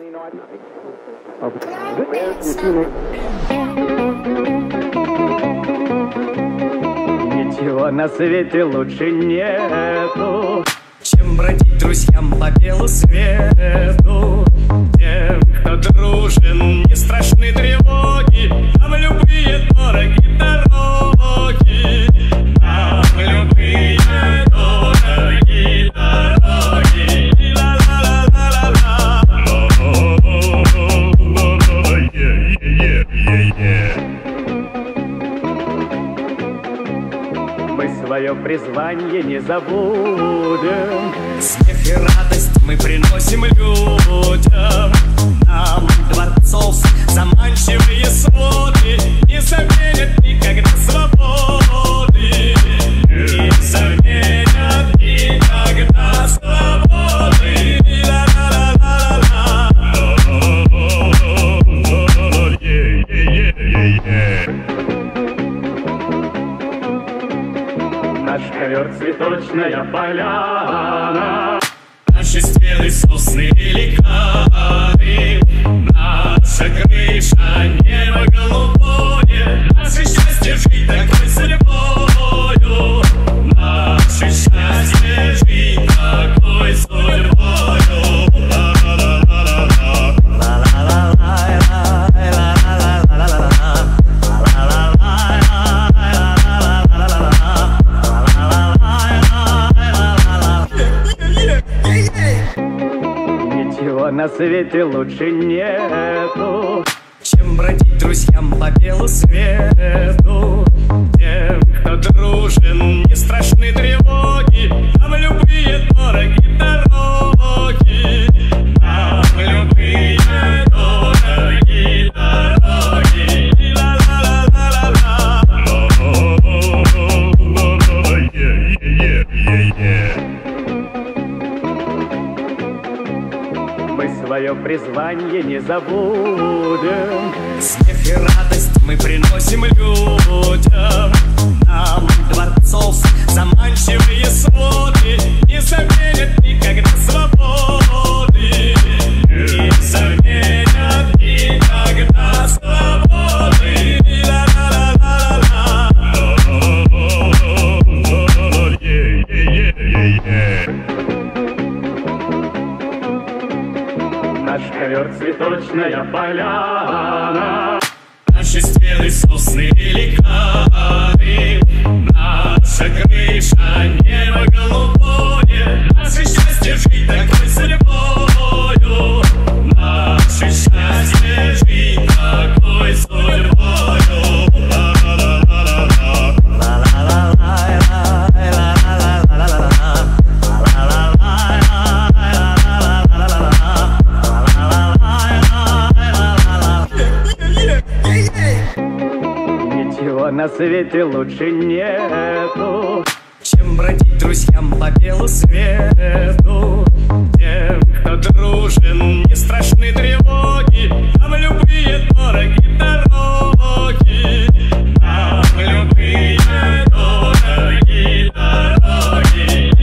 Ничего на свете лучше нету, чем бродить друзьям по белу свету. Тем, кто дружен, не страшны тревоги, нам любые дороги дороги, нам любые дороги дороги. Мы свое призвание не забудем, смех и радость мы приносим людям. Нам дворцов заманчивые своды не заменят никогда свободы, не заменят никогда свободы. Наш ковер цветочная поляна, наши стены сосны великаны, наша крыша небо голубое, наше счастье жить такой судьбою, наше счастье жить такой судьбою. Ничего на свете лучше нету, чем бродить друзьям по белу свету. Тем, кто дружен, не страшны тревоги, нам любые дороги дороги, нам любые дороги дороги. Мы свое призвание не забудем, смех и радость мы приносим людям. Нам дворцов заманчивые своды не заменят никогда свободы, не заменят никогда свободы. Наш ковер цветочная поляна, наши стены сосны великаны, наша крыша небо голубое, наше счастье жить такой судьбою, наше счастье жить такой судьбою. Ничего на свете лучше нету, чем бродить друзьям по белу свету. Тем, кто дружен, не страшны тревоги, нам любые дороги дороги, нам любые дороги дороги.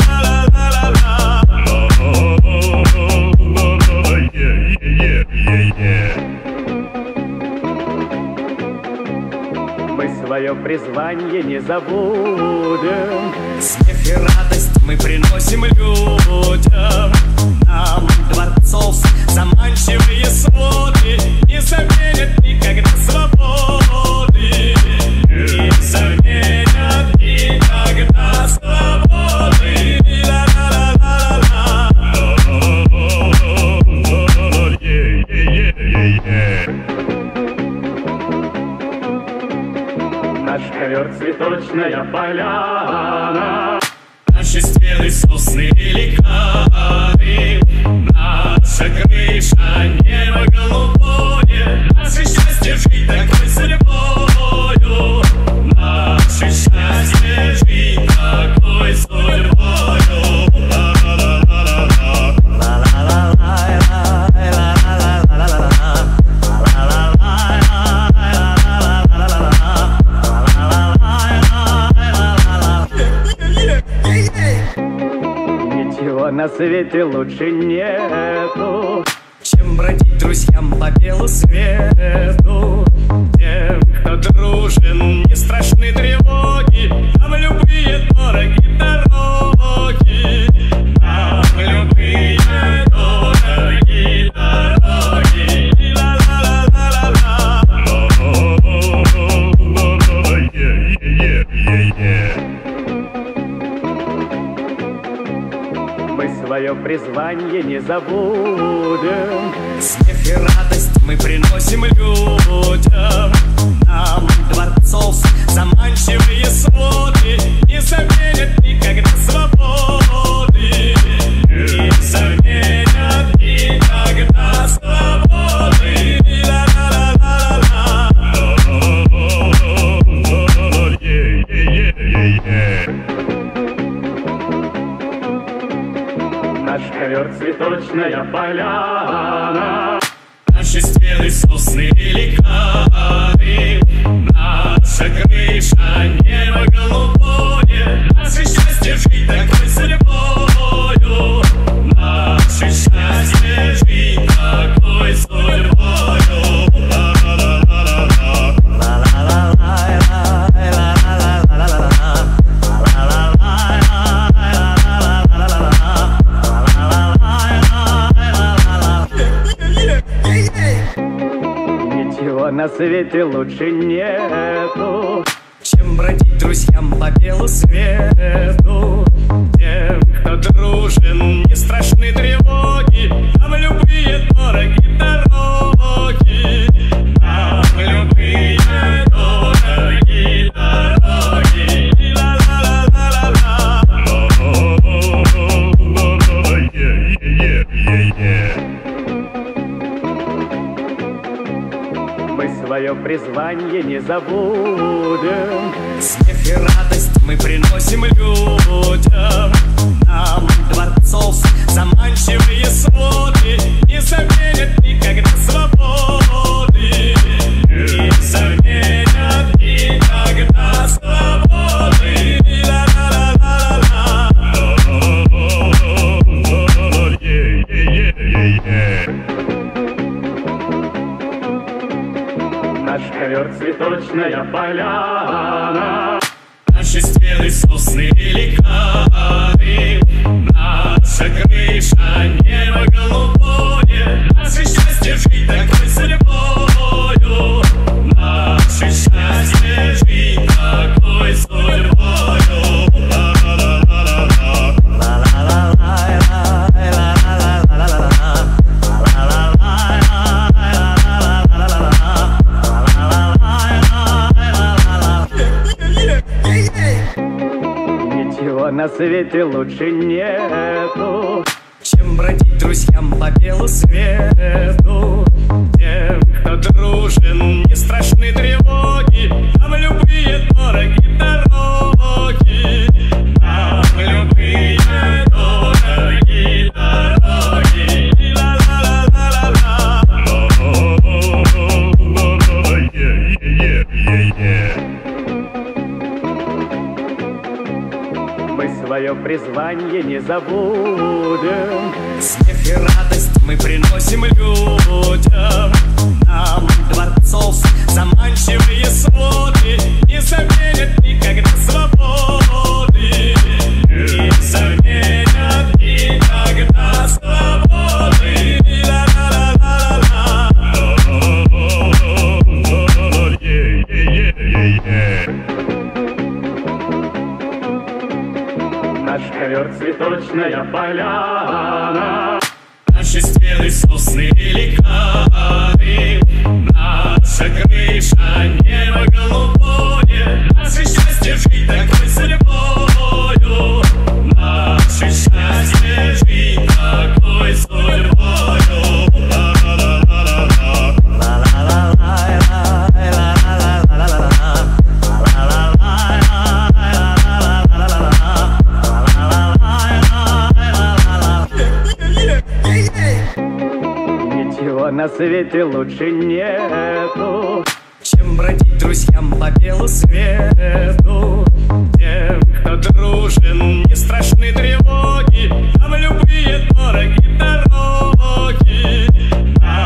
Мы свое призвание не забудем, смех и радость мы приносим людям. Нам дворцов заманчивые своды не заменят никогда свободы, не заменят никогда свободы. Наш ковер цветочная поляна, наши стены сосны великаны, наша крыша небо голубое, наше счастье жить такой судьбою, наше счастье жить такой судьбою. Ничего на свете лучше нету, чем бродить друзьям по белу свету. Тем, кто дружен, не страшны тревоги, нам любые дороги дороги, нам любые дороги дороги. Мы свое призвание не забудем, смех и радость мы приносим людям. Нам дворцов заманчивые своды не заменят никогда свободы, не заменят никогда свободы. Наш ковер цветочная поляна, наши стены сосны великаны, наша крыша небо голубое, наше счастье жить такой судьбою, наше счастье жить такой судьбою. На свете лучше нету, чем бродить друзьям по белу свету. Тем, кто дружен, не страшны тревоги, нам любые дороги дороги, нам любые дороги дороги. Мы свое призвание не забудем, смех и радость мы приносим людям. Нам дворцов заманчивые своды не заменят никогда свободы, не заменят никогда свободы. Наш ковер цветочная поляна, наши стены сосны великаны, наша крыша небо голубое, наше счастье жить такой судьбою, наше счастье жить такой судьбою. На свете лучше нету, чем бродить друзьям по белу свету. Тем, кто дружен, не страшны тревоги, нам любые дороги дороги, нам любые дороги дороги. Мы свое призвание не забудем, смех и радость мы приносим людям. Нам дворцов заманчивые своды не заменят никогда свободы, не заменят никогда свободы. Наш ковер цветочная поляна, наши стены сосны великаны, наша крыша небо голубое, наше счастье жить такой судьбою, наше счастье жить такой судьбою. На свете лучше нету, чем бродить друзьям по белу свету. Тем, кто дружен, не страшны тревоги, нам любые дороги дороги, нам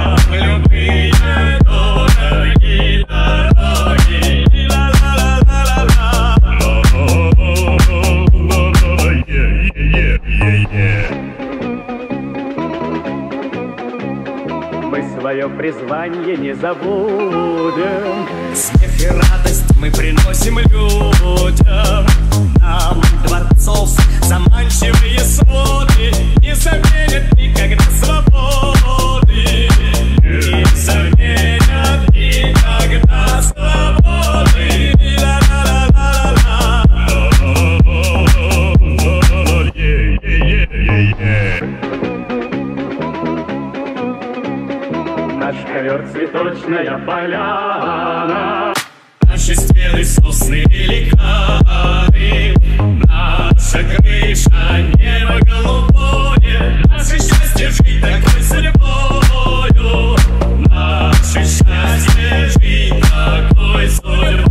Мы свое призвание не забудем. Смех и радость мы приносим людям. Нам дворцов заманчивые своды не заменят никогда свободы. Не заменят никогда свободы. Наш ковер цветочная поляна, наши стены сосны великаны, наша крыша небо голубое, наше счастье жить такой судьбою, наше счастье жить такой судьбою.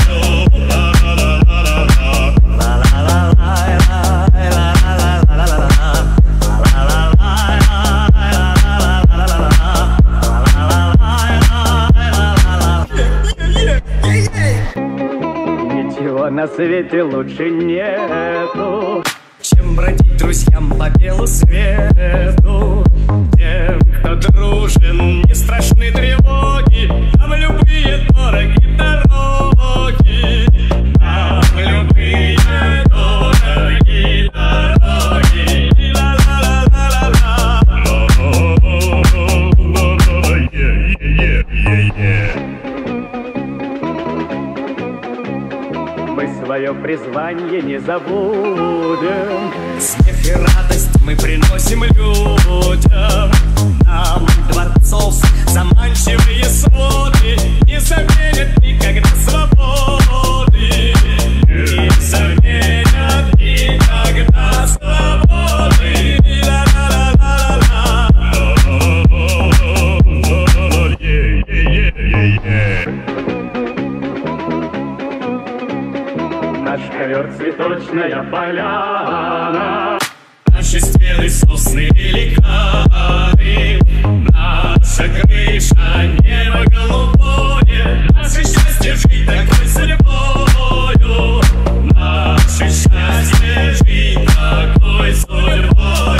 На свете лучше нету, чем бродить друзьям по белу свету. Тем, кто дружен, не страшны тревоги, нам любые дороги дороги, нам любые дороги дороги. Мы свое призвание не забудем. Смех и радость мы приносим людям. Нам дворцов заманчивые своды не заменят никогда свободы. Не заменят никогда свободы. Наш ковер цветочная поляна, наши стены сосны великаны, наша крыша небо голубое, наше счастье жить такой судьбою, наше счастье жить такой судьбою.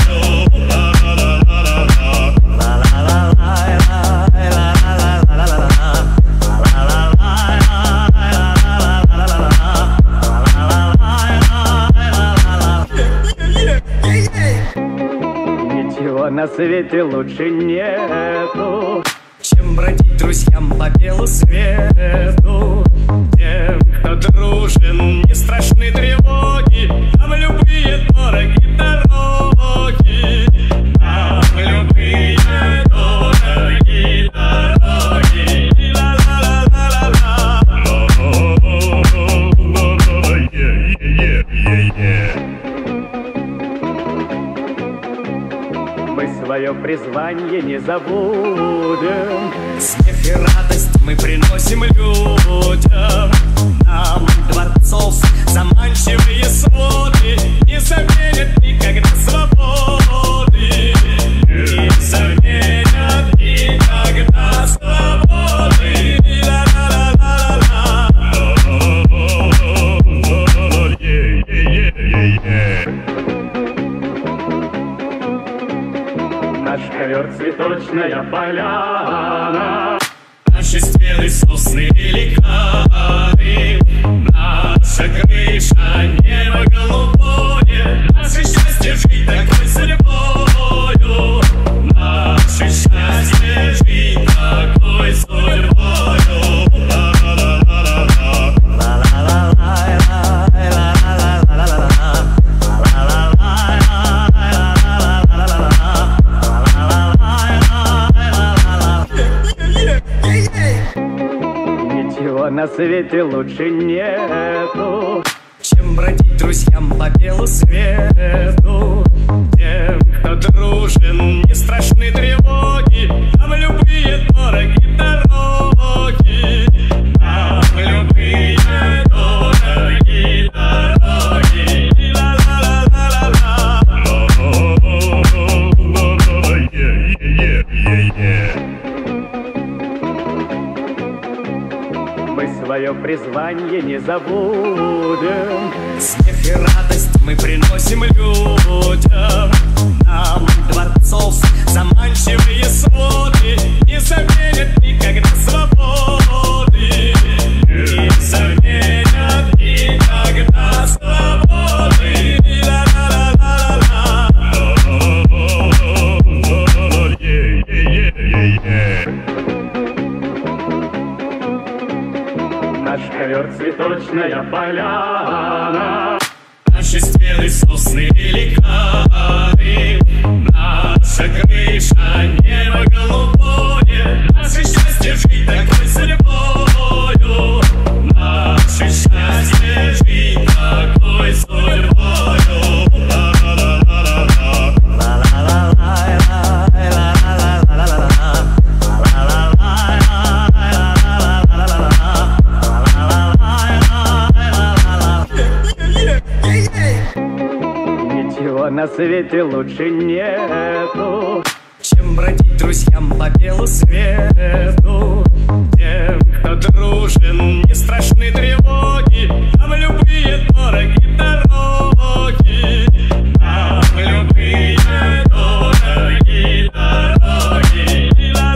На свете лучше нету, чем бродить друзьям по белу свету. Тем, кто дружен, не страшны тревоги, нам любые дороги дороги, нам любые дороги дороги. Мы свое призвание не забудем. Смех и радость мы приносим людям. Нам дворцов заманчивые своды не заменят никогда свободы. Не заменят никогда свободы. Наш ковер цветочная поляна, наши стены сосны великаны, наша крыша небо голубое, наше счастье жить такой судьбою, наше счастье жить такой судьбою. На свете лучше нету, чем бродить друзьям по белу свету. Тем, кто дружен, не страшны тревоги, нам любые дороги дороги, нам любые дороги дороги. Мы свое призвание не забудем. Смех и радость мы приносим людям. Нам дворцов заманчивые своды цветочная поляна, наши стены сосны великаны, наша крыша небо голубое, наше счастье жить такой судьбою, наше счастье жить такой судьбою. на свете лучше нету, чем бродить друзьям по белу свету. Тем, кто дружен, не страшны тревоги, нам любые дороги дороги, нам любые дороги дороги.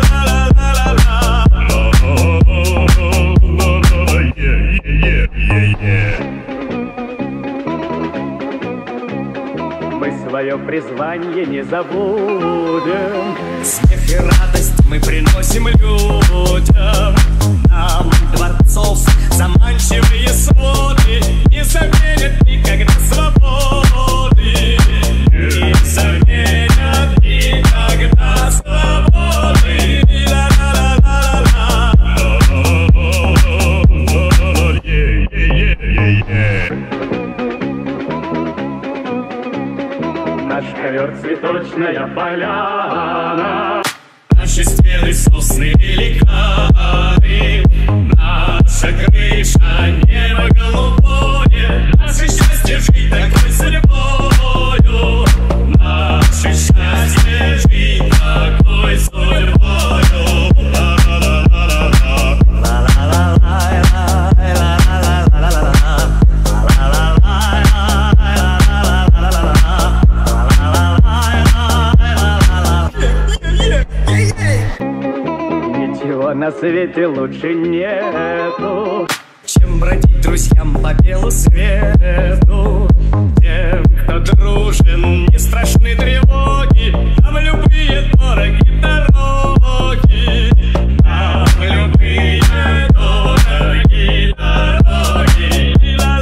мы свое призвание не забудем. Смех и радость мы приносим людям. Нам дворцов заманчивые своды не заменят никогда свободы, не заменят никогда свободы. Наш ковер цветочная поляна, наши стены сосны великаны, наша крыша небо голубое, наше счастье жить такой судьбою, наше счастье жить такой судьбою. на свете лучше нету, чем бродить друзьям по белу свету. Тем, кто дружен, не страшны тревоги, нам любые дороги дороги, нам любые дороги дороги.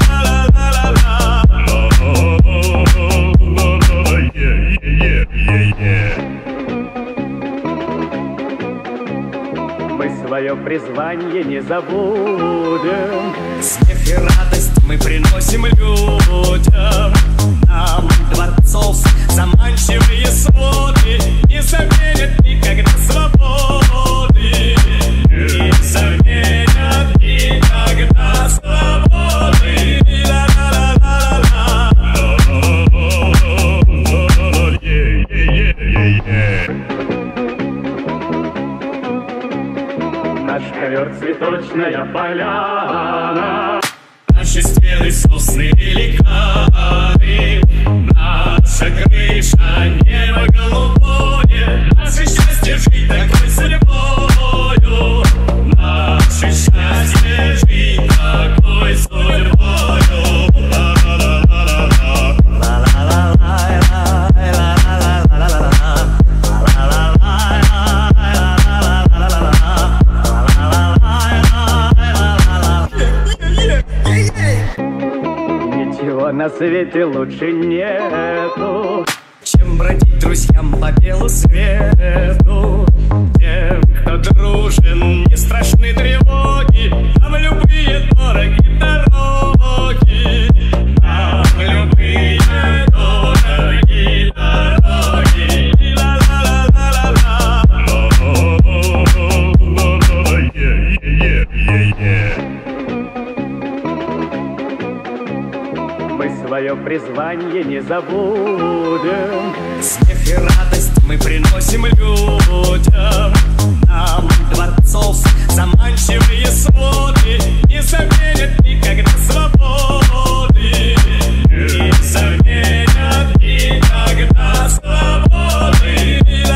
мы свое призвание не забудем. Смех и радость мы приносим людям. Нам дворцов заманчивые своды не заменят никогда свободы, не заменят никогда свободы. Наш ковер цветочная поляна, наши стены сосны великаны, наша крыша небо голубое, наше счастье жить такой судьбою, наше счастье жить такой судьбою. на свете лучше нету, чем бродить друзьям по белу свету. Тем, кто дружен, не страшны тревоги, нам любые дороги дороги, нам любые дороги дороги. мы свое призвание не забудем. Смех и радость мы приносим людям. Нам дворцов заманчивые своды не заменят никогда свободы, не заменят никогда свободы.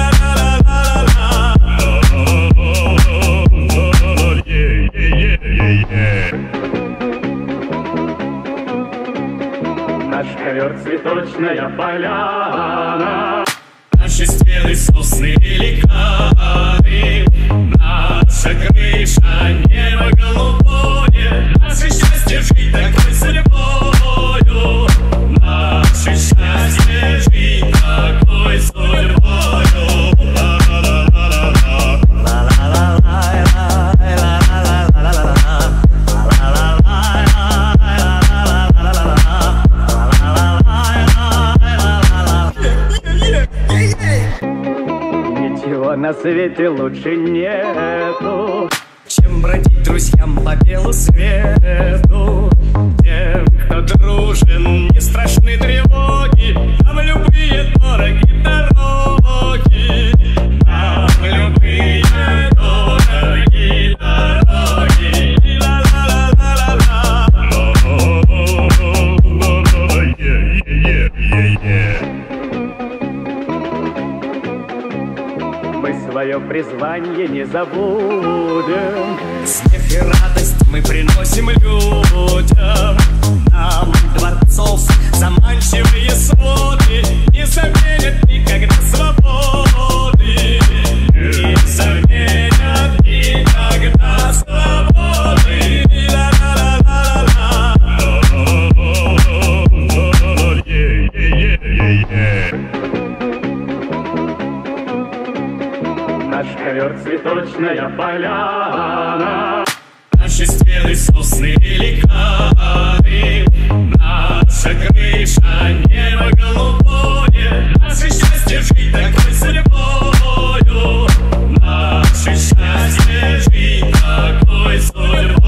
Наш ковер цветочная поляна, наши стены сосны великаны, наша крыша небо голубое, наше счастье свете лучше нету, чем бродить друзьям по белу свету. Тем, кто дружен, не страшны тревоги, нам любые дороги дороги, нам любые дороги дороги. мы свое призвание не забудем. Смех и радость мы приносим людям, нам дворцов заманчивые своды не заменят никогда свободы, не заменят никогда свободы. Наш ковер цветочная поляна, наши стены сосны великаны, наша крыша небо голубое, наше счастье жить такой судьбою, наше счастье жить такой судьбою.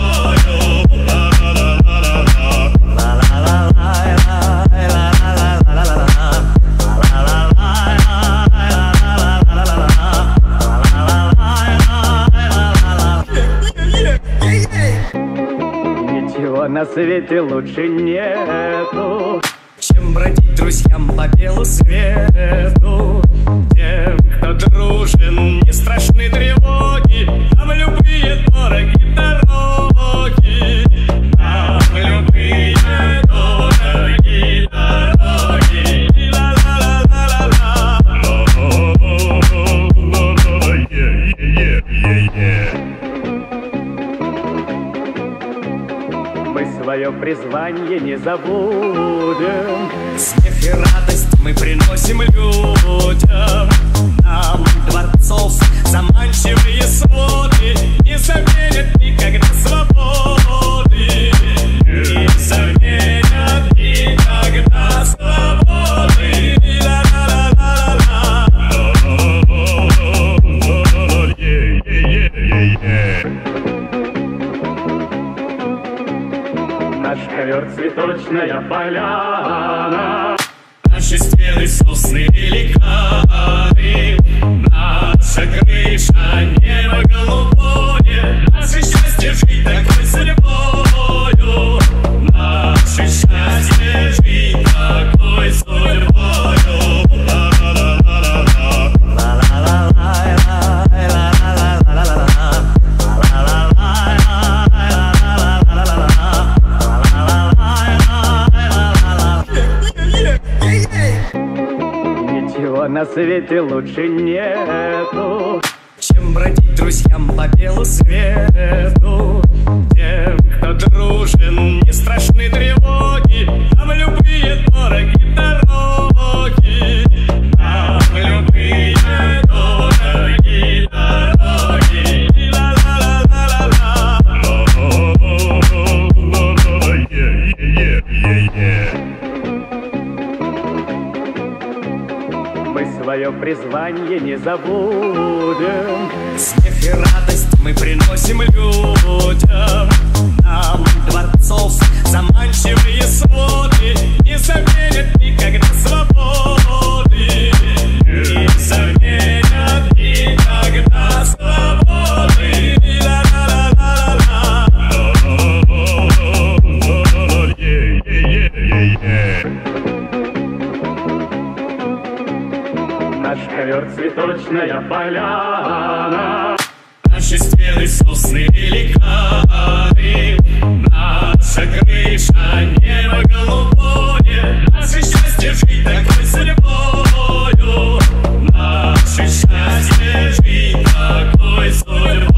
на свете лучше нету, чем бродить друзьям по белу свету. Тем, кто дружен, не страшны тревоги, нам любые дороги дороги, нам любые дороги дороги. мы свое призвание не забудем. Смех и радость мы приносим людям, нам дворцов заманчивые своды не заменят никогда свободы, не заменят никогда свободы. Наш ковер цветочная поляна, наши стены сосны великаны, наша крыша небо голубое, наше счастье жить такой судьбою, наше счастье жить такой судьбою. на свете лучше нету, чем бродить друзьям по белу свету. Тем, кто дружен, не страшны тревоги, нам любые дороги дороги, нам любые дороги дороги. мы свое призвание не забудем. Смех и радость мы приносим людям, нам дворцов заманчивые своды не заменят никогда свободы, не заменят никогда свободы. Наш ковер цветочная поляна, наши стены сосны великаны, наша крыша небо голубое, наше счастье жить такой судьбою, наше счастье жить такой судьбою.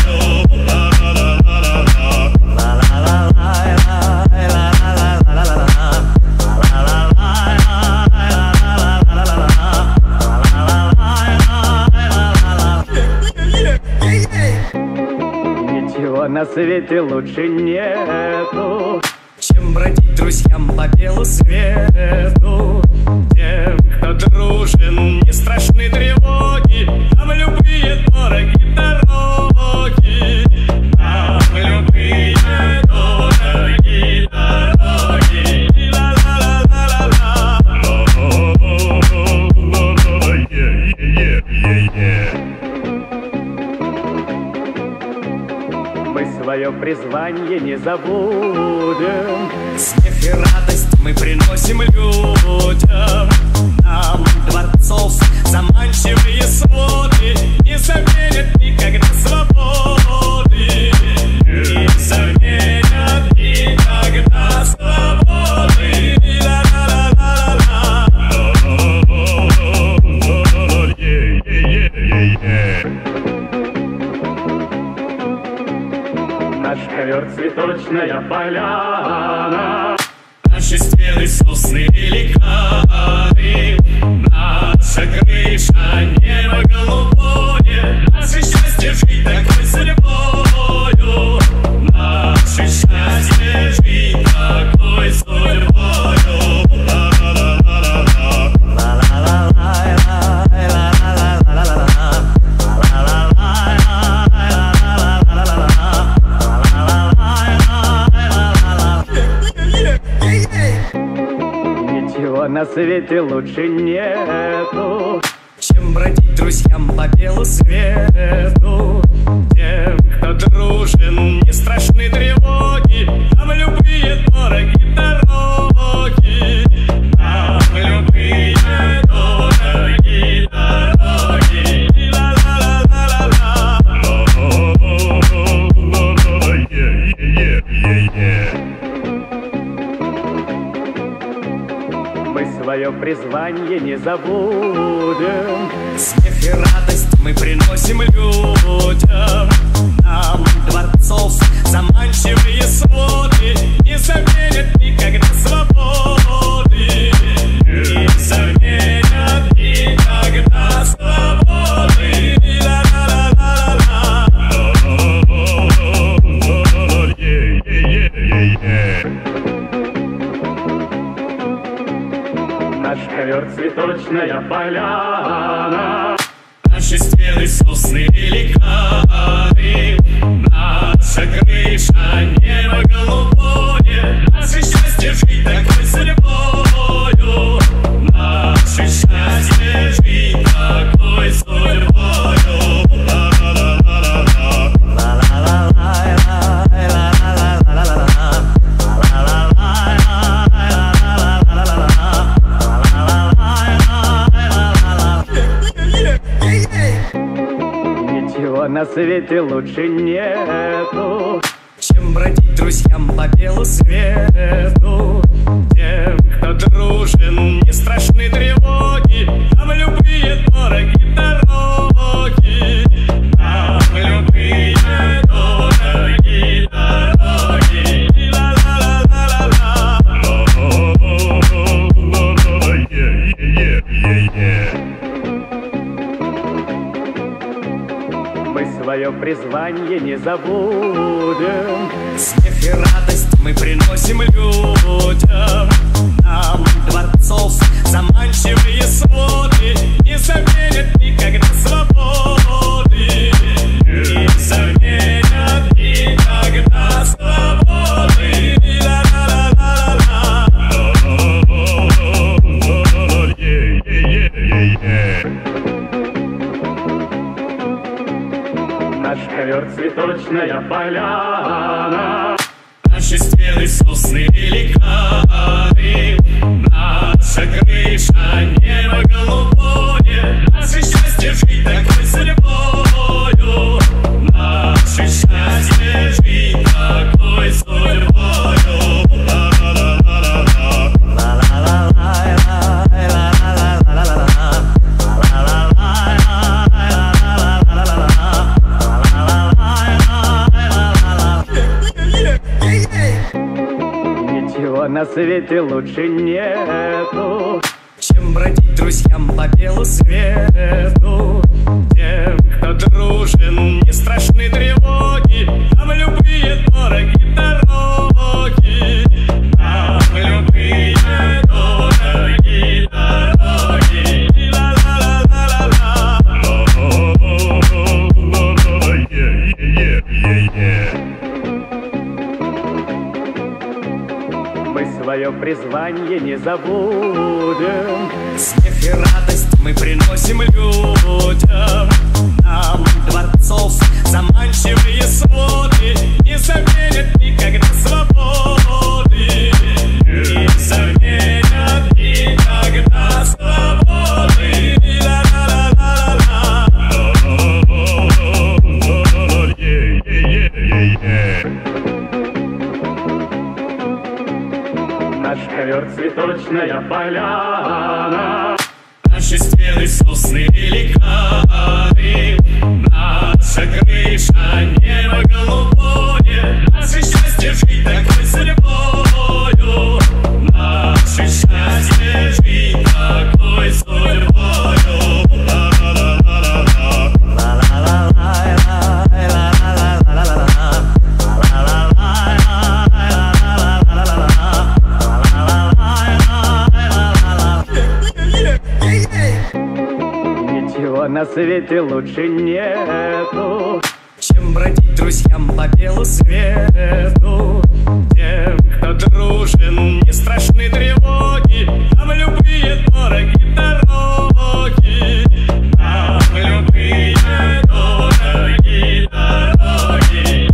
на свете лучше нету, чем бродить друзьям по белу свету. Тем, кто дружен, не страшны тревоги, нам любые дороги дороги, нам любые дороги дороги. Мы свое призвание не забудем. Смех и радость мы приносим людям. Нам дворцов заманчивые своды не заменят никогда свободы. Не заменят никогда свободы. Наш ковер цветочная поляна, наши стены сосны великаны, наша крыша небо голубое, наше счастье жить такой судьбою, наше счастье жить такой судьбою. на свете лучше нету, чем бродить друзьям по белу свету. Тем, кто дружен, не страшны тревоги, нам любые дороги дороги, нам любые дороги дороги. мы свое призвание не забудем. Смех и радость мы приносим людям. Нам дворцов заманчивые своды не заменят никогда свободы. Не заменят никогда свободы. Наш ковер цветочная поляна, наши стены сосны великаны, наша крыша небо голубое, наше счастье жить такой судьбою, наше счастье жить такой судьбою. на свете лучше нету, чем бродить друзьям по белу свету. Тем, кто дружен, не страшны тревоги, нам любые дороги дороги, нам любые дороги дороги. мы свое призвание не забудем. Смех и радость мы приносим людям. Нам дворцов заманчивые своды не заменят никогда свободы. Не заменят никогда свободы. Наш ковер цветочная поляна, наши стены сосны великаны, наша крыша небо голубое, наше счастье жить такой судьбою, наше счастье жить такой судьбою. на свете лучше нету, чем бродить друзьям по белу свету. Тем, кто дружен, не страшны тревоги, нам любые дороги дороги, нам любые дороги дороги. свое призвание не забудем. Смех и радость мы приносим людям. Нам дворцов заманчивые своды не заменят никогда свободы. Не заменят никогда свободы. Наш ковер цветочная поляна, наши стены сосны великаны, наша крыша небо голубое, наше счастье жить такой судьбою, наше счастье жить такой судьбою. на свете лучше нету, чем бродить друзьям по белу свету. Тем, кто дружен, не страшны тревоги, нам любые дороги дороги, нам любые дороги дороги.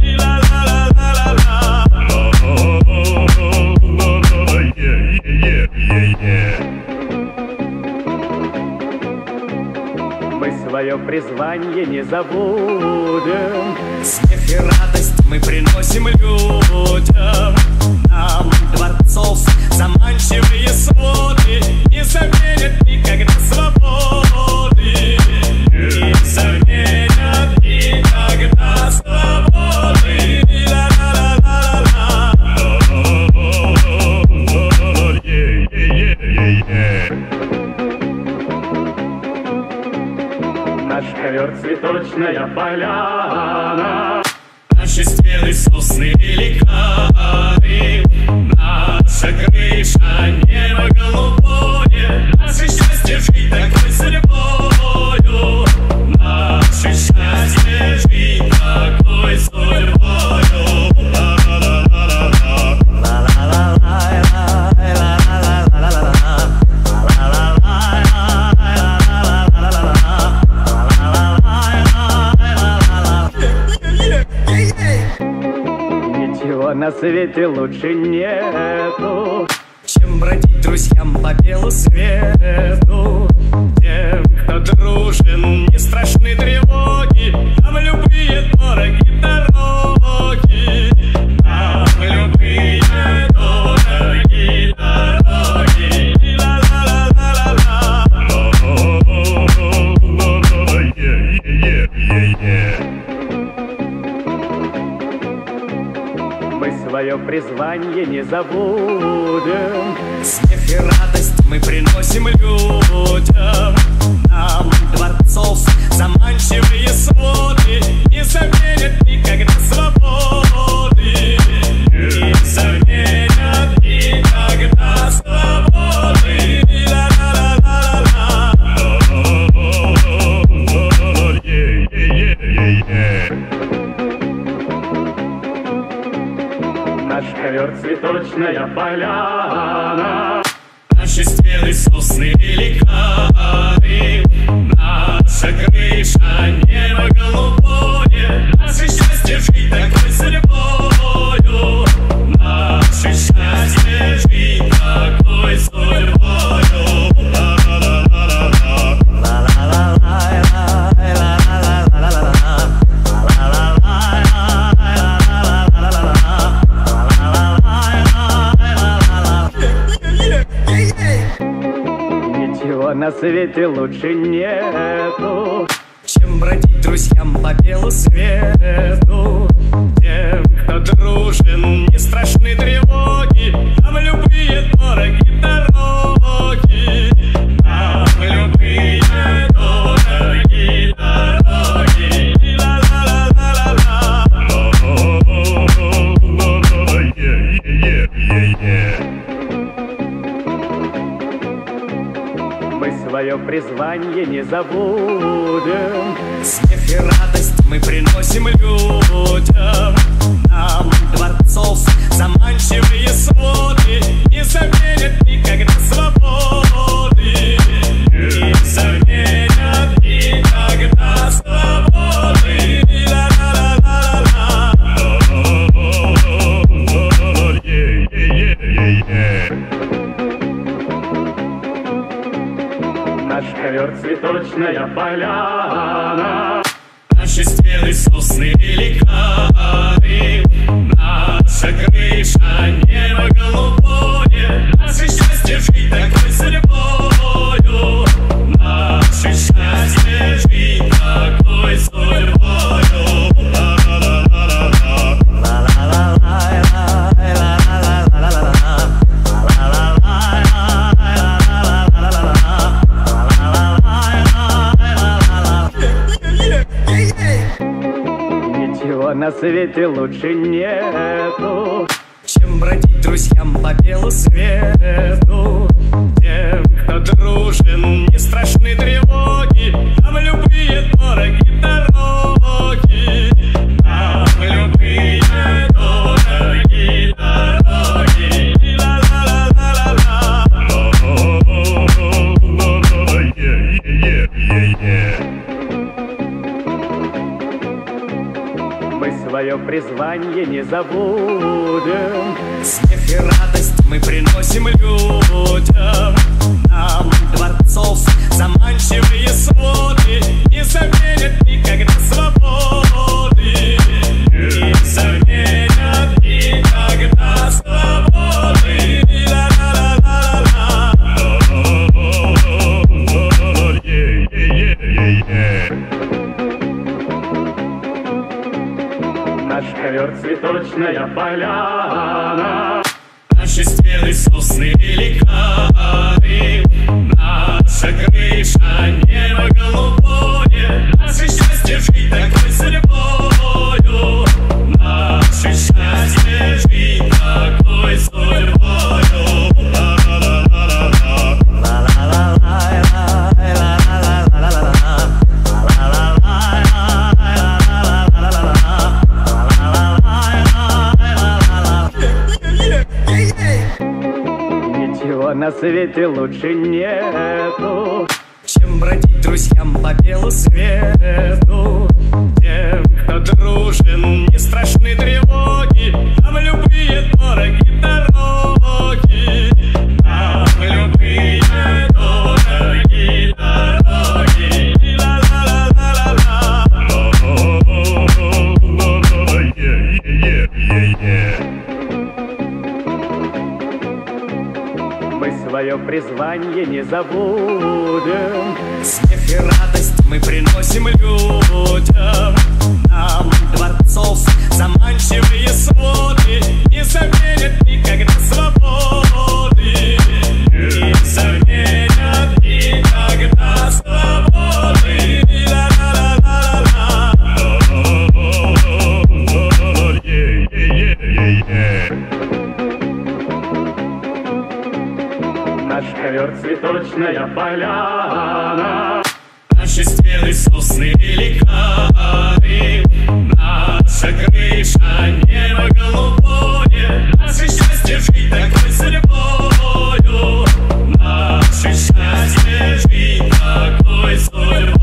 мы свое призвание не забудем. Смех и радость мы приносим людям. Нам дворцов заманчивые своды не заменят никогда свободы. Не заменят никогда свободы. Наш ковер цветочная поляна, наши стены сосны великаны, наша крыша небо голубое, наше счастье жить такой судьбою, наше счастье жить такой судьбою. на свете лучше нету, чем бродить друзьям по белу свету. Тем, кто дружен, не страшны тревоги, нам любые дороги дороги, нам любые дороги дороги. мы свое призвание не забудем. Смех и радость мы приносим людям. Нам дворцов заманчивые своды не заменят никогда свободы. Не заменят никогда свободы. Наш ковер цветочная поляна, наши стены сосны великаны, наша крыша небо голубое, наше счастье жить такой судьбою, наше счастье жить такой судьбою. на свете лучше нету, чем бродить друзьям по белу свету. Тем, кто дружен, не страшны тревоги, нам любые дороги дороги, нам любые дороги дороги. мы свое призвание не забудем. Смех и радость мы приносим людям. Нам дворцов заманчивые своды не заменят ковер цветочная поляна, наши стены сосны великаны, наша крыша небо голубое, наше счастье жить такой судьбою, наше счастье жить такой судьбою. На свете лучше нету, чем бродить друзьям по белу свету. Тем, кто дружен, не страшны тревоги, нам любые дороги дороги, нам любые дороги дороги. мы свое призвание не забудем. Смех и радость мы приносим людям, нам дворцов заманчивые своды не заменят никогда свободы, не заменят никогда свободы. Наш ковер цветочная поляна, наши стены сосны великаны, наша крыша небо голубое, наше счастье жить такой судьбою, наше счастье жить такой судьбою. на свете лучше нету, чем бродить друзьям по белу свету. Тем, кто дружен, не страшны тревоги, нам любые дороги дороги, нам любые дороги дороги. мы свое призвание не забудем. Смех и радость мы приносим людям, нам дворцов заманчивые своды не заменят никогда свободы, не заменят никогда свободы. Наш ковер цветочная поляна, наши стены сосны великаны, наша крыша небо голубое, наше счастье жить такой судьбою, наше счастье жить такой судьбою.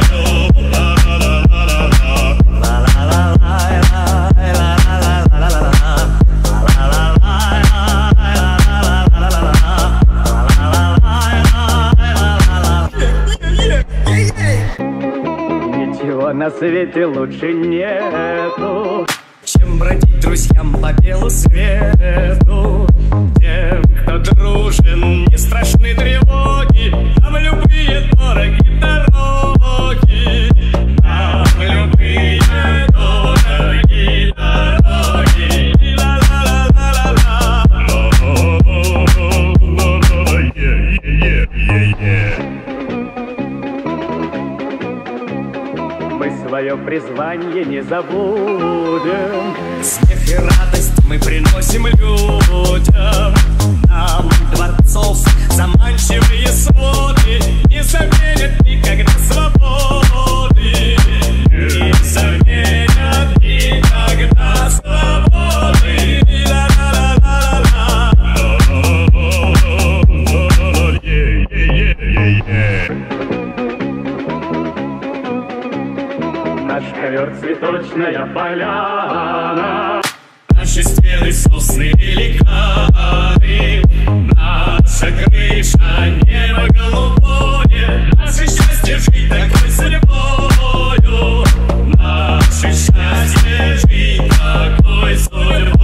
на свете лучше нету, чем бродить друзьям по белу свету. Тем, кто дружен, не страшны тревоги, нам любые дороги дороги, нам любые дороги дороги. мы свое призвание не забудем. Смех и радость мы приносим людям, нам дворцов заманчивые своды не заменят никогда свободы, не заменят никогда свободы. Наш ковер цветочная поляна, наши стены сосны великаны, наша крыша небо голубое, Наше счастье жить такой судьбою, наше счастье жить такой судьбою.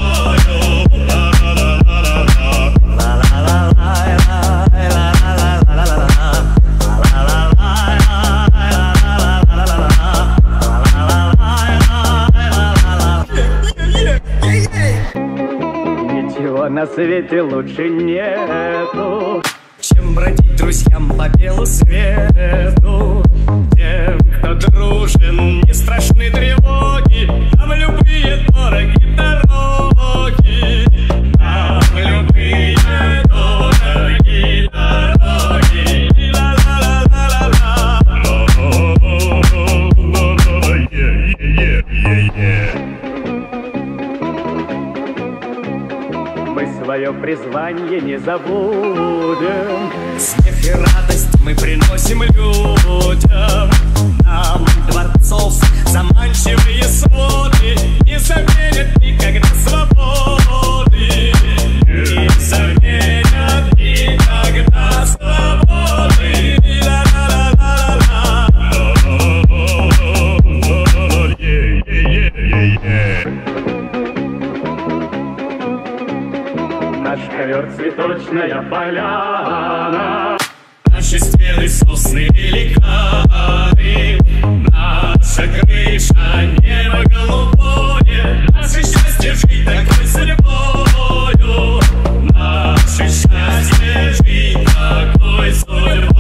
Ничего на свете лучше нету, чем бродить друзьям по белу свету. Тем, кто дружен, не страшны тревоги, нам любые дороги дороги, нам любые дороги дороги. мы свое призвание не забудем. Смех и радость мы приносим людям. Нам дворцов заманчивые своды не заменят никогда свободы, не заменят никогда свободы. Наш ковер цветочная поляна, наши стены сосны великаны, наша крыша небо голубое, наше счастье жить такой судьбою, наше счастье жить такой судьбою.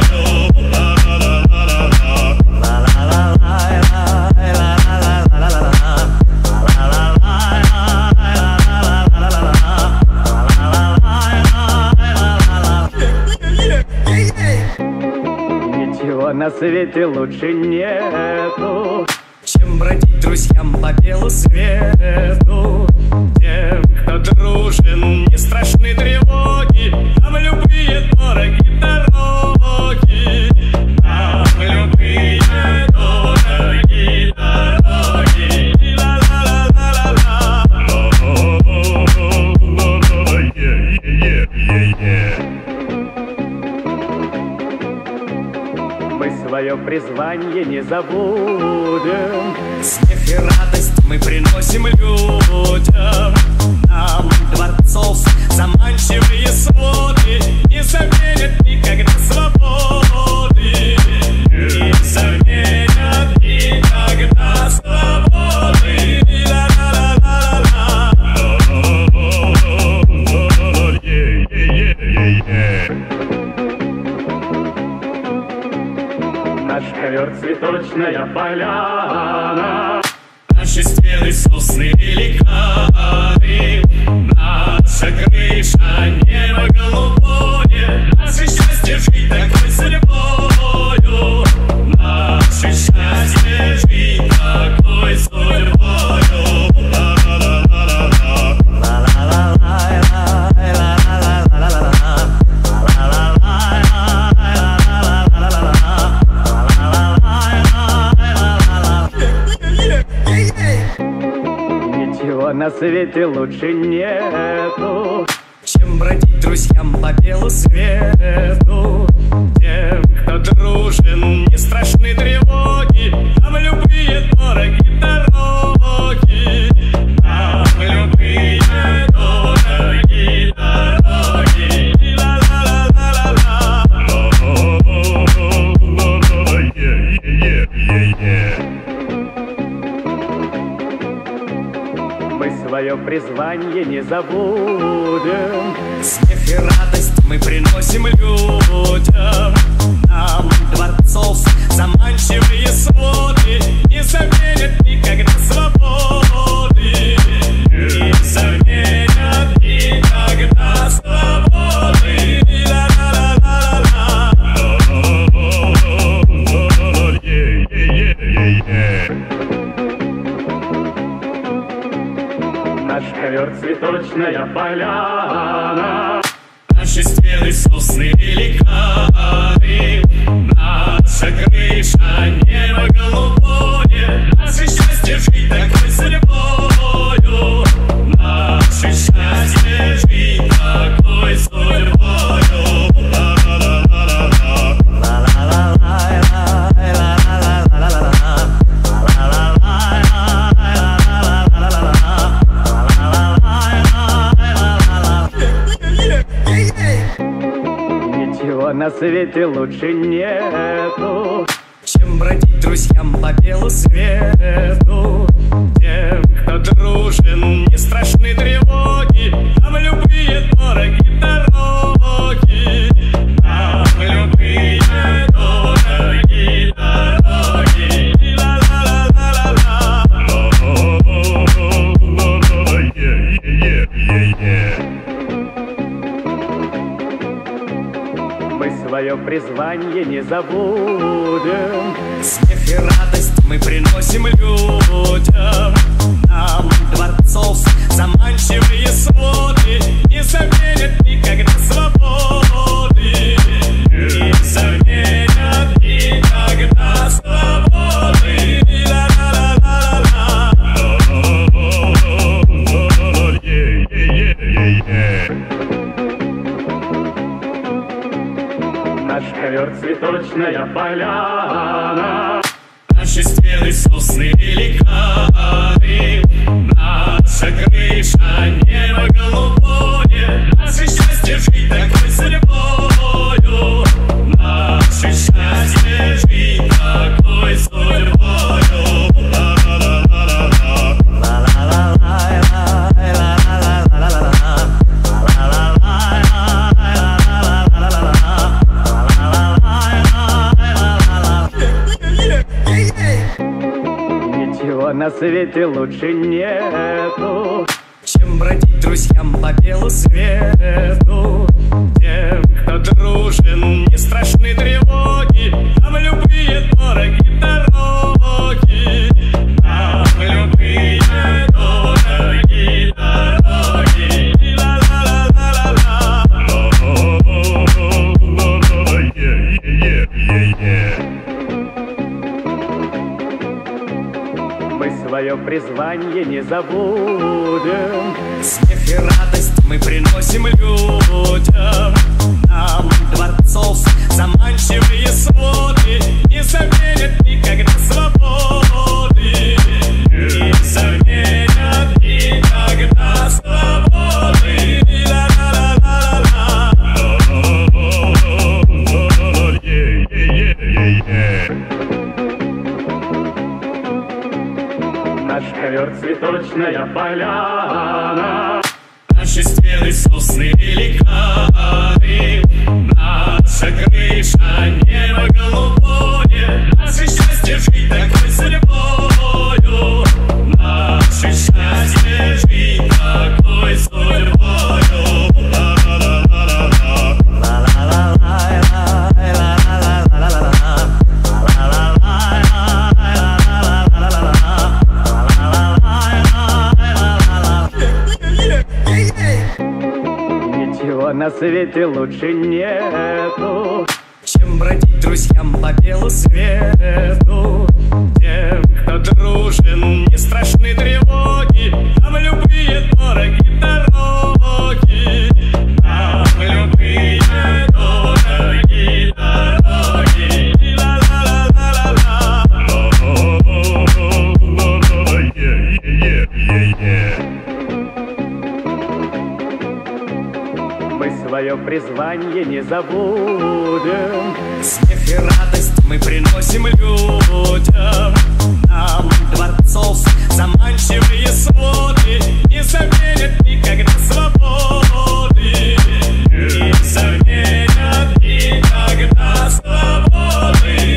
ничего на свете лучше нету, чем бродить друзьям по белу свету. Тем, кто дружен, не страшны тревоги, нам любые дороги дороги, нам любые дороги дороги. мы свое призвание не забудем. Смех и радость мы приносим людям. Нам дворцов заманчивые своды не заменят никогда свободы, не заменят никогда свободы. Наш ковер цветочная поляна, наши стены сосны великаны, наша крыша небо голубое, наше счастье жить такой судьбою, наше счастье жить такой судьбою. Наше ковер цветочная поляна, наши стены сосны великаны, наша крыша небо голубое, наше счастье жить такой судьбою, наше счастье жить такой судьбою. Наше ковер цветочная поляна, наши стены сосны великаны, наша крыша небо голубое, наше счастье жить такой судьбою. ничего на свете лучше нету, чем бродить друзьям по белу свету. Тем, кто дружен, не страшны тревоги, нам любые дороги дороги, нам любые дороги дороги. мы свое призвание не забудем. Смех и радость мы приносим людям. Нам дворцов заманчивые своды не заменят никогда свободы, не заменят никогда свободы. Наш ковер цветочная поляна, наши стены сосны великаны, наша крыша небо голубое, наше счастье жить такой судьбою, наше счастье жить такой судьбою. на свете лучше нету, чем бродить друзьям по белу свету. Тем, кто дружен, не страшны тревоги, нам любые дороги дороги, нам любые дороги дороги. Мы свое призвание не забудем, смех и радость мы приносим людям. Нам дворцов заманчивые своды не заменят никогда свободы, не заменят никогда свободы. Наш ковер цветочная поляна, наши стены сосны великаны, наша крыша небо голубое, наше счастье жить такой судьбою, наше счастье жить такой судьбою. На свете лучше нету, чем бродить друзьям по белу свету. Тем, кто дружен, не страшны тревоги, нам любые дороги дороги, нам любые дороги дороги. Мы свое призвание не забудем, смех и радость мы приносим людям. Нам дворцов заманчивые своды не заменят никогда свободы, не заменят никогда свободы. Наш ковер цветочная поляна, наши стены сосны великаны, наша крыша небо голубое, наше счастье жить такой судьбою, наше счастье жить такой судьбою. На свете лучше нету, чем бродить друзьям по белу свету. Тем, кто дружен, не страшны тревоги, нам любые дороги дороги, нам любые дороги дороги. Мы свое призвание не забудем, смех и радость мы приносим людям. Нам дворцов заманчивые своды не заменят никогда свободы, не заменят никогда свободы.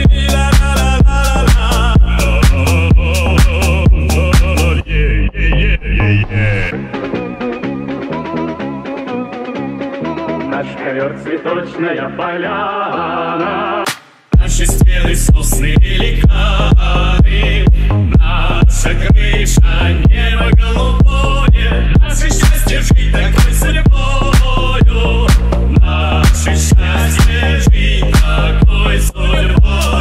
Наш ковер цветочная поляна, наши стены сосны великаны, наша крыша небо голубое, наше счастье жить такой судьбою, наше счастье жить такой судьбою.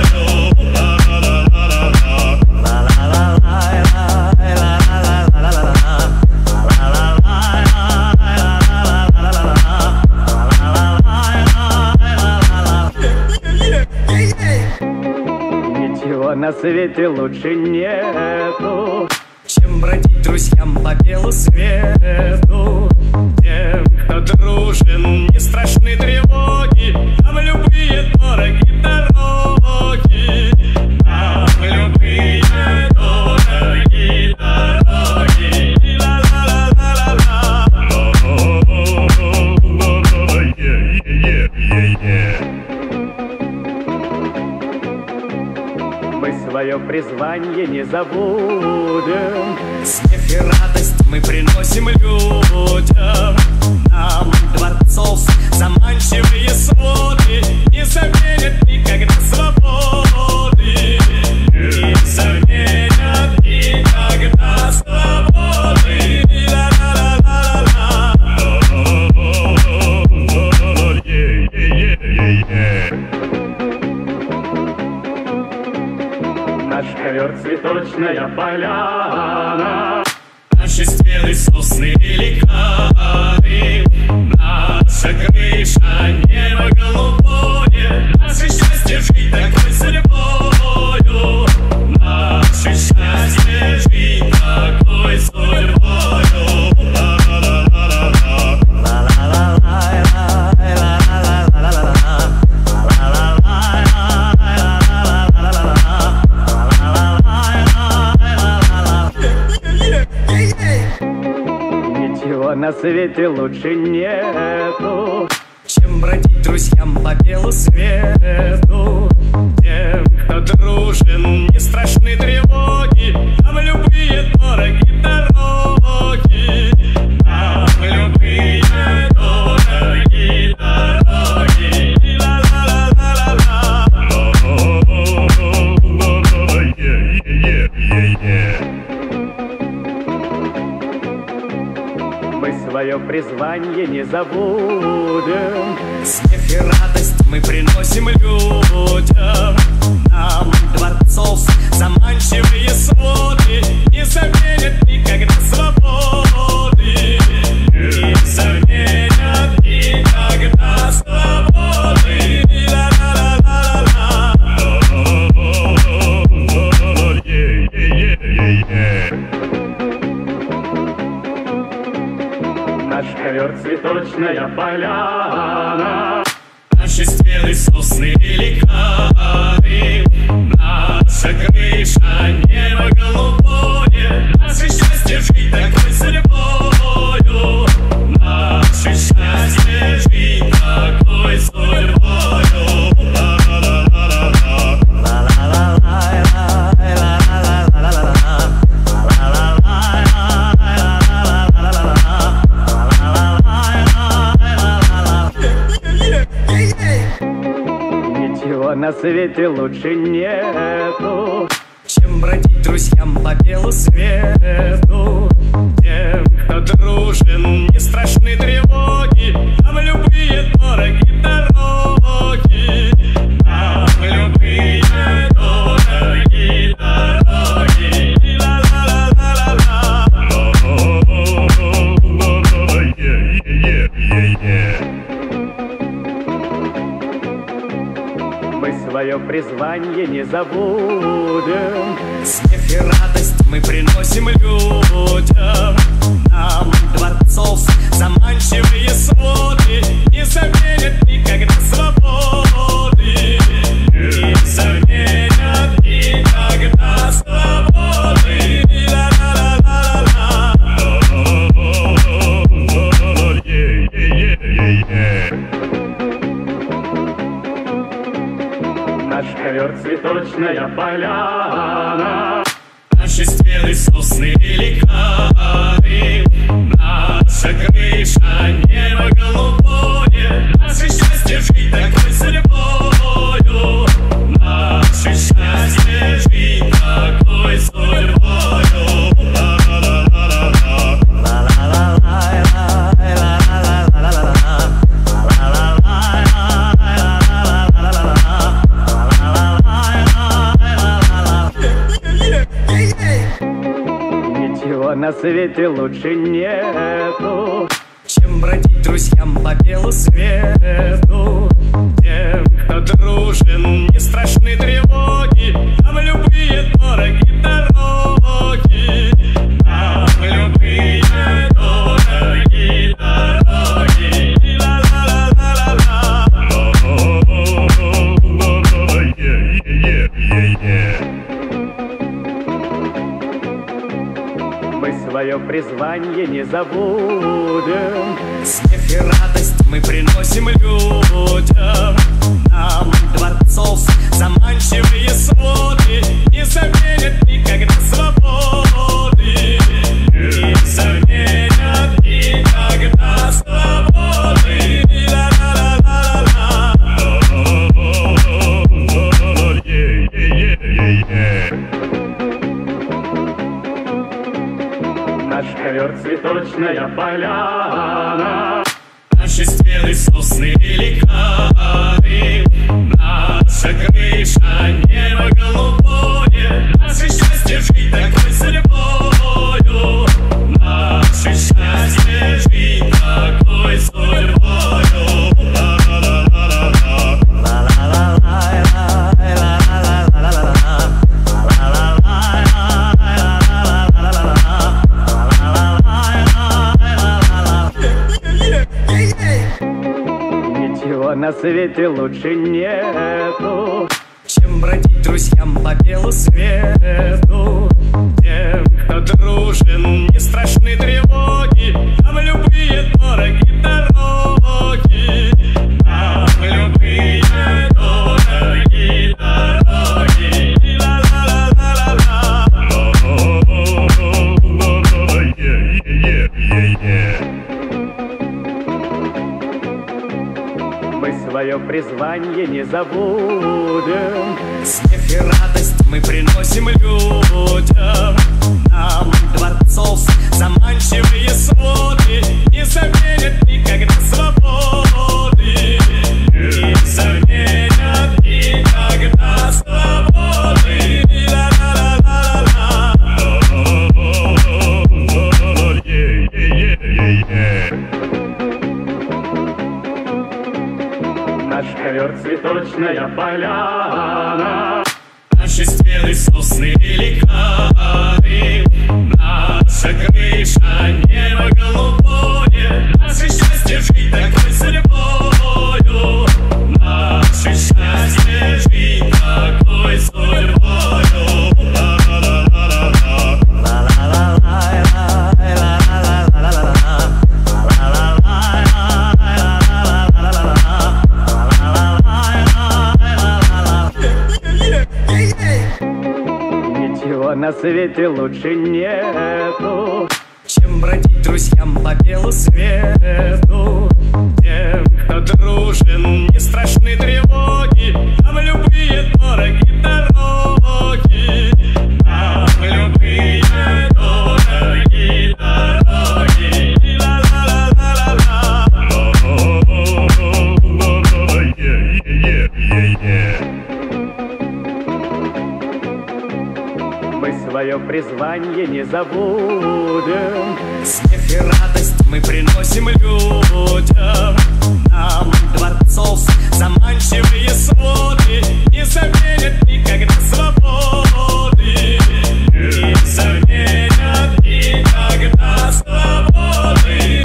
На свете лучше нету, чем бродить друзьям по белу свету. Тем, кто дружен, не страшны тревоги, нам любые дороги дороги, нам любые дороги дороги. Мы свое призвание не забудем, Смех и радость мы приносим людям. Нам дворцов заманчивые своды не заменят никогда свободы. Не заменят никогда свободы. наш ковер цветочная поляна, наши стены сосны великаны, наша крыша небо голубое, наше счастье жить такой судьбою, наше счастье жить такой судьбою. на свете лучше нету, чем бродить друзьям по белу свету. Тем, кто дружен, не страшны тревоги, нам любые дороги дороги, нам любые дороги дороги. мы свое призвание не забудем. Смех и радость мы приносим людям. Нам дворцов заманчивые своды не заменят никогда свободы. Не заменят никогда свободы. Наш ковер цветочная поляна, наши стены сосны великаны, наша крыша небо голубое, наше счастье жить такой судьбою, наше счастье жить такой судьбою. на свете лучше нету, чем бродить друзьям по белу свету. Тем, кто дружен, не страшны тревоги, нам любые дороги дороги, нам любые дороги дороги. мы свое призвание не забудем. Смех и радость мы приносим людям. Нам дворцов заманчивые своды не заменят никогда свободы. Не заменят никогда свободы. Наш ковер цветочная поляна, наши стены сосны великаны, наша крыша небо голубое, наше счастье жить такой судьбою, наше счастье жить такой судьбою. на свете лучше нету, чем бродить друзьям по белу свету. Тем, кто дружен, не страшны тревоги, нам любые дороги дороги, нам любые дороги дороги. Мы свое призвание не забудем. Смех и радость мы приносим людям. Нам дворцов заманчивые своды не заменят никогда свободы. Не заменят никогда свободы. Наш ковер цветочная поляна, наши стены сосны великаны, наша крыша небо голубое, наше счастье жить такой судьбою, наше счастье жить такой судьбою. На свете лучше нету, чем бродить друзьям по белу свету. Тем, кто дружен, не страшны тревоги, нам любые дороги дороги, нам любые дороги дороги. Мы свое призвание не забудем. Смех и радость мы приносим людям. Нам дворцов заманчивые своды не заменят никогда свободы. Не заменят никогда свободы. Наш ковер цветочная поляна, наши стены сосны великаны, наша крыша небо голубое, наше счастье жить такой судьбою, наше счастье жить такой судьбою. На свете лучше нету, чем бродить друзьям по белу свету. Тем, кто дружен, не страшны тревоги, нам любые дороги дороги, нам любые дороги дороги. Мы свое призвание не забудем. Смех и радость мы приносим людям. Нам дворцов заманчивые своды не заменят никогда свободы. Не заменят никогда свободы.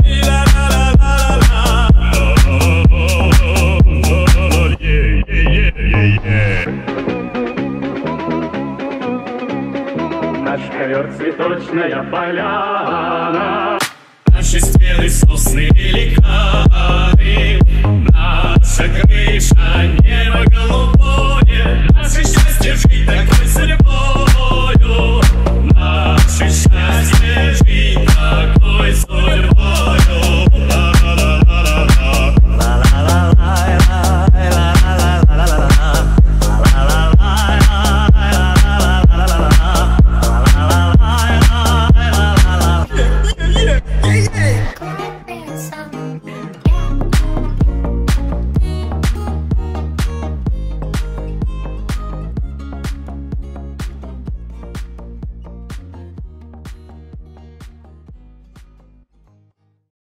Наш ковер цветочная поляна, наши стены сосны великаны, наша крыша небо голубое, наше счастье жить такой